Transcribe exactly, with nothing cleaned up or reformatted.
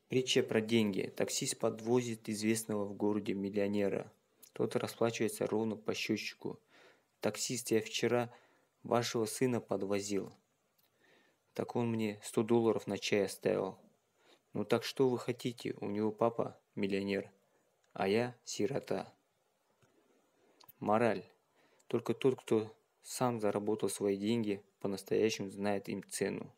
Притча про деньги. Таксист подвозит известного в городе миллионера. Тот расплачивается ровно по счетчику. Таксист, я вчера вашего сына подвозил. Так он мне сто долларов на чай оставил. Ну так что вы хотите? У него папа миллионер, а я сирота. Мораль. Только тот, кто сам заработал свои деньги, по-настоящему знает им цену.